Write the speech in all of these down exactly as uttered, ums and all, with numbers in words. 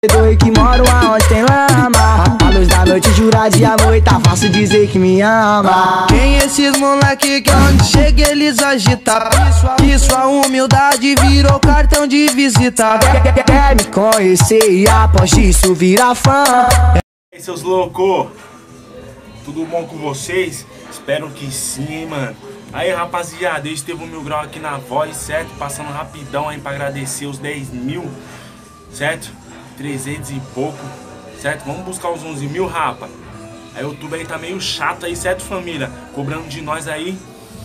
E que moro aonde tem lama. A luz da noite jura de amor e tá fácil dizer que me ama. Quem esses moleque que onde chega eles agitam? Que sua humildade virou cartão de visita. Quer, quer me conhecer e após isso virar fã. E aí, seus loucos, tudo bom com vocês? Espero que sim, hein, mano. Aí, rapaziada, eu Estevão Mil Grau aqui na voz, certo? Passando rapidão aí pra agradecer os dez mil, certo? trezentos e pouco, certo? Vamos buscar os onze mil, rapa. A YouTube aí tá meio chato aí, certo, família? Cobrando de nós aí.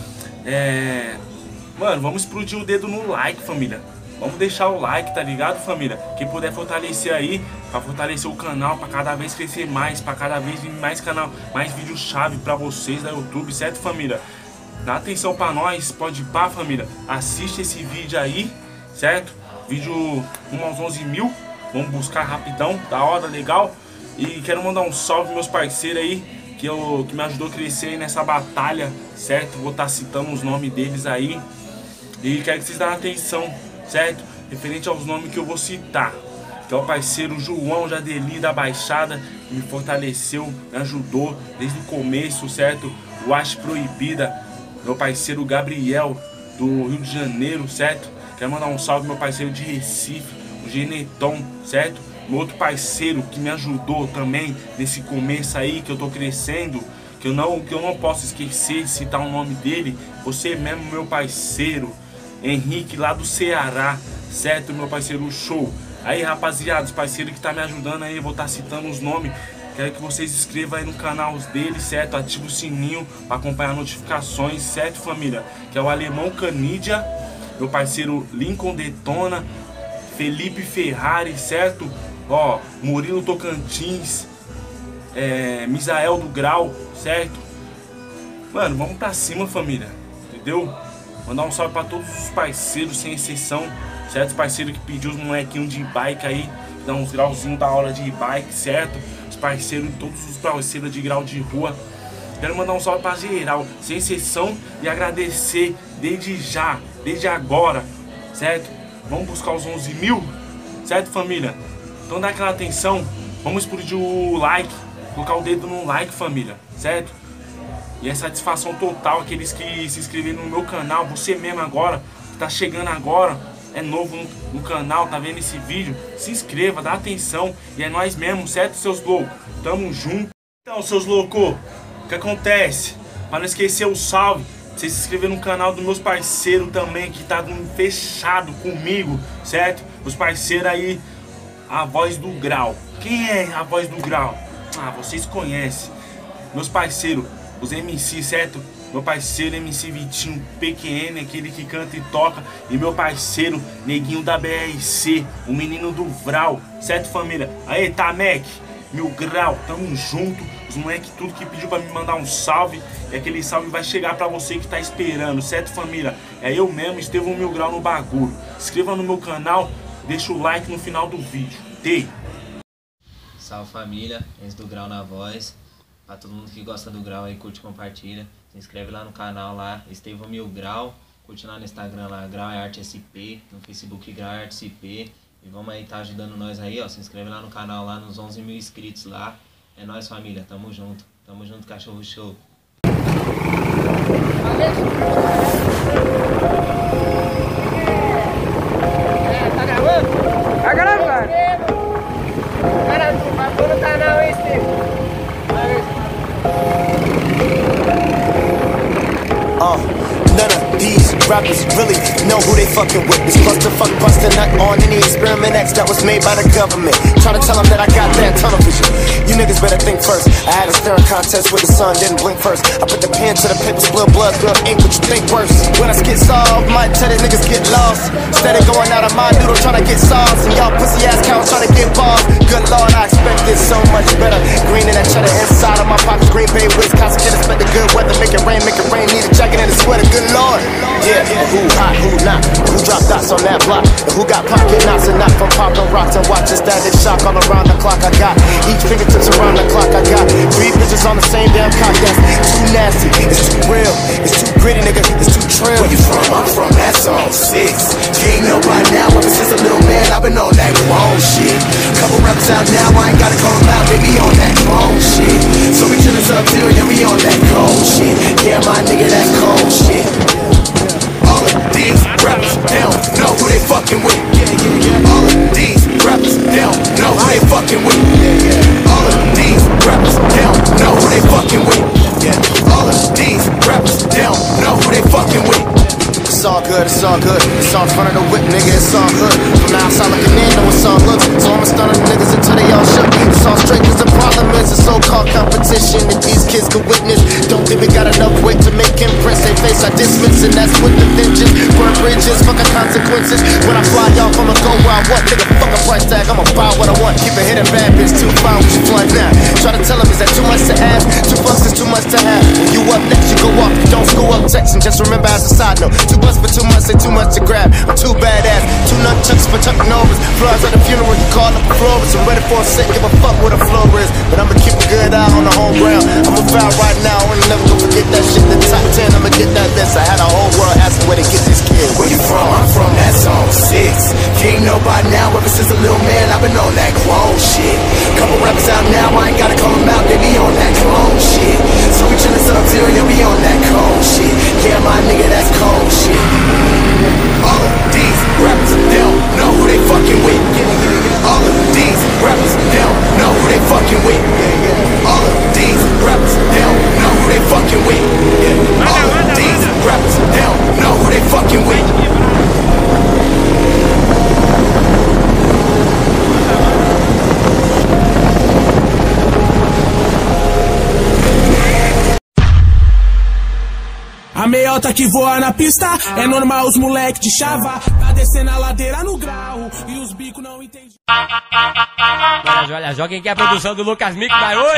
É... Mano, vamos explodir o dedo no like, família. Vamos deixar o like, tá ligado, família? Quem puder fortalecer aí, pra fortalecer o canal, pra cada vez crescer mais, pra cada vez vir mais canal, mais vídeo-chave pra vocês da YouTube, certo, família? Dá atenção pra nós, pode ir pá, família. Assiste esse vídeo aí, certo? Vídeo rumo aos onze mil. Vamos buscar rapidão, da hora, legal. E quero mandar um salve pros meus parceiros aí, que, eu, que me ajudou a crescer aí nessa batalha, certo? Vou estar citando os nomes deles aí. E quero que vocês dêem atenção, certo? Referente aos nomes que eu vou citar. Que é o parceiro João Jadeli da Baixada, que me fortaleceu, me ajudou desde o começo, certo? O Acho Proibida. Meu parceiro Gabriel, do Rio de Janeiro, certo? Quero mandar um salve pro meu parceiro de Recife, o Geneton, certo? Meu outro parceiro que me ajudou também nesse começo aí, que eu tô crescendo, que eu não, que eu não posso esquecer de citar o nome dele. Você mesmo, meu parceiro Henrique, lá do Ceará, certo? Meu parceiro Show. Aí, rapaziada, os parceiros que tá me ajudando aí, eu vou estar tá citando os nomes. Quero que vocês se inscrevam aí no canal deles, certo? Ative o sininho para acompanhar notificações, certo, família? Que é o Alemão Canidia, meu parceiro Lincoln Detona, Felipe Ferrari, certo? Ó, Murilo Tocantins, é, Misael do Grau, certo? Mano, vamos pra cima, família, entendeu? Mandar um salve pra todos os parceiros, sem exceção, certo? Os parceiros que pediu os molequinhos de bike aí, dá uns grauzinhos da hora de bike, certo? Os parceiros, todos os parceiros de grau de rua. Quero mandar um salve pra geral, sem exceção, e agradecer desde já, desde agora, certo? Vamos buscar os onze mil, certo, família? Então dá aquela atenção, vamos explodir o like, colocar o dedo no like, família, certo? E é satisfação total aqueles que se inscreveram no meu canal, você mesmo agora, que tá chegando agora, é novo no, no canal, tá vendo esse vídeo, se inscreva, dá atenção, e é nós mesmo, certo, seus loucos? Tamo junto. Então, seus loucos, o que acontece? Para não esquecer o salve, você se inscrever no canal dos meus parceiros também, que tá fechado comigo, certo? Os parceiros aí, a Voz do Grau. Quem é a Voz do Grau? Ah, vocês conhecem. Meus parceiros, os M C, certo? Meu parceiro M C Vitinho P Q N, aquele que canta e toca. E meu parceiro Neguinho da B R C, o menino do Vral, certo, família? Aí, tá, Mac? Mil Grau, tamo junto. Os moleques tudo que pediu pra me mandar um salve. E aquele salve vai chegar pra você que tá esperando, certo, família? É eu mesmo, Estevão Mil Grau no bagulho. Se inscreva no meu canal, deixa o like no final do vídeo. Tei! Salve, família, Enzo do Grau na voz. Pra todo mundo que gosta do Grau aí, curte, compartilha. Se inscreve lá no canal lá, Estevão Mil Grau. Curte lá no Instagram lá, Grau é Arte S P. No Facebook, Grau é Arte S P. E vamos aí, tá ajudando nós aí, ó. Se inscreve lá no canal, lá nos onze mil inscritos lá. É nóis, família, tamo junto. Tamo junto, cachorro show. É, tá gravando? Tá gravando. Cara, bagulho no canal, hein, Steve? Uh, none of these rappers really know who they fucking with. This cluster fuck busting not on any experiment X that was made by the government. Trying to tell them that I got that tunnel vision. You niggas better think first. I had a staring contest where the sun didn't blink first. I put the pen to the paper, split blood, good ink, what you think worse? When I skit solved, might tell the niggas get lost. Steady going out of my doodle trying to get sauce. And y'all pussy ass cows trying to get balls. Good lord, I expected so much better. Green in that cheddar inside of my pockets. Green Bay, Wisconsin, expect the good weather. Make it rain, make it rain. Need a jacket and a sweater, good lord. Yeah, who hot, who not? Who drop dots on that block? And who got pocket knots and not from popping rocks and watch a static shock all around the clock. I got each fingertips around the clock. I got three bitches on the same damn cock. That's too nasty, it's too real, it's too gritty, nigga, it's too trill. Where you from? I'm from that's all six. You ain't know by now, ever since a little man, I've been on that wrong shit. Couple rappers rappers out now, I ain't gotta call them out, they be on that cold shit. So we chillin' Sub-Zero, yeah, we on that cold shit. Yeah, my nigga, that cold shit. All of these rappers, they don't know who they fucking with. All of these rappers, they don't know who they fucking with. All of these rappers, they don't know who they fucking with. All of these rappers, they don't know who they fucking with. It's all good, it's all good. It's all in front of the whip, nigga, it's all good. From the outside looking in, know it's all good. So I'ma stun on the niggas until they all shook. It's all straight, cause the problem is a so-called competition that these kids can witness. Don't think we got enough weight to make imprints. They face I dismiss, and that's with the vengeance. Burn bridges, fuck the consequences. When I fly off, I'ma go where I want. Nigga, fuck a price tag, I'ma buy what I want. Keep a hit and bad bitch, too fine with you flying now. Try to tell them, is that too much to ask? Two bucks is too much to have. When you up next, you go up. You don't screw up texting, just remember as a side note. Two bucks for too much, say too much to grab. I'm too badass, two nunchucks for chucking overs. Flowers at the funeral, you call up a florist. I'm ready for a set, give a fuck what a floor is. But I'ma keep a good eye on the home ground. I'ma vow right now, and never gonna forget that shit. The top ten, I'ma get that list. I had a whole world asking where to get these kids. Where you from? I'm from that zone six. You ain't know by now, ever since a little man, I've been on that clone shit. Couple rappers out now, I ain't gotta call them out, they be on that clone shit. So we chillin' Sub-Zero, yeah, we on that cold shit. Yeah, my nigga, that's cold shit. All of these rappers, they don't know who they fucking with. All of these rappers, they don't know who they fucking with. All of these rappers, they don't know who they fucking with. All of these rappers, they don't know who they fucking with. A meiota que voa na pista, é normal os moleque de chava. Tá descendo a ladeira no grau e os bicos não entendem. Olha, olha, joga quem quer a produção do Lucas Mico, vai hoje.